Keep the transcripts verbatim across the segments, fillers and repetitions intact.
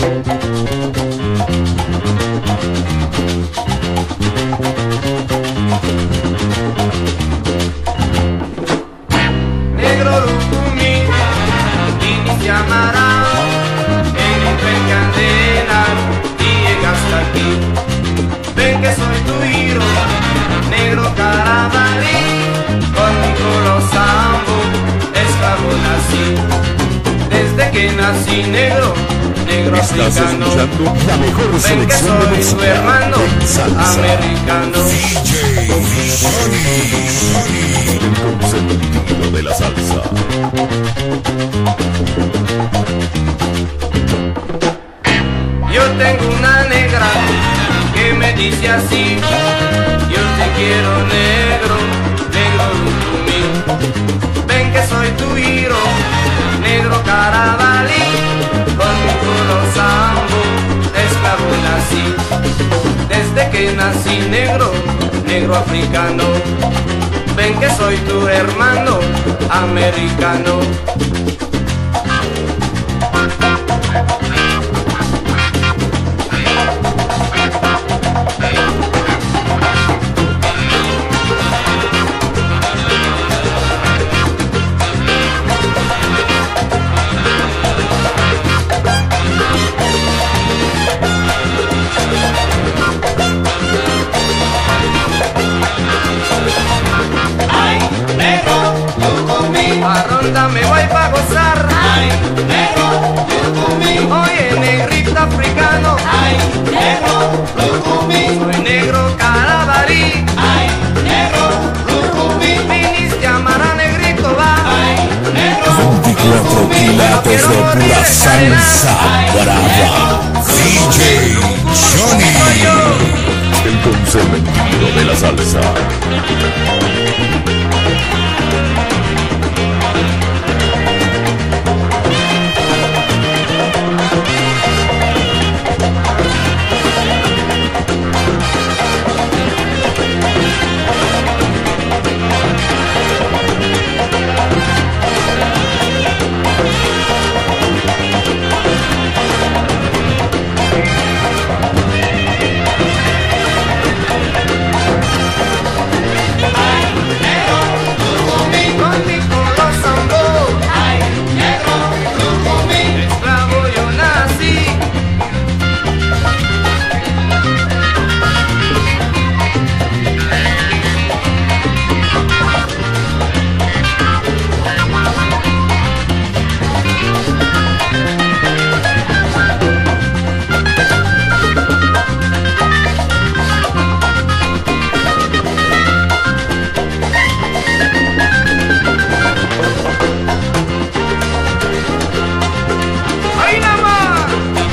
Negro Lucumí, y te amará, en encadena y llegas hasta aquí. Ven que soy tu hijo, negro carabalí, conmigo los sambo, esclavo nací. Desde que nací negro, negro Estás africano. escuchando la mejor Ven que selección de soy tu música hermano, en salsa. americano. D J Johnny, el consentido de la salsa. Yo tengo una negra que me dice así: yo te quiero negro, negro Lucumí. Ven que soy tu hiro, negro carabalí, conmigo los sambo, esclavo nací. Desde que nací negro, negro africano. Ven que soy tu hermano, americano. A ronda me voy pa' gozar. Ay, negro, Lucumí. Oye, negrito africano. Ay, negro, Lucumí. Soy negro carabalí. Ay, negro, Lucumí. Viniste a amar a negrito, va. Ay, negro, veinticuatro Lucumí. quilates de pura salsa brava. D J Johnny, el consentido de la salsa. Conmigo los sambo, Ay, negro, Lucumí. esclavo yo nací. ¡Ay, nada más!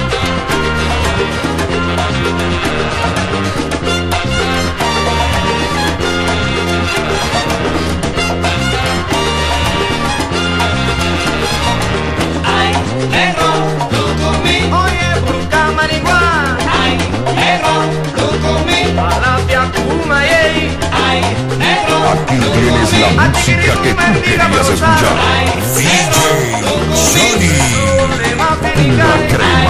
Ay, negro, Lucumí. Oye, busca marihuana, Ay, negro, Lucumí. palapia, puma, yey. Ay, negro, Aquí tienes la música que tú querías escuchar. Ay, D J Johnny, Problema pura finical. crema.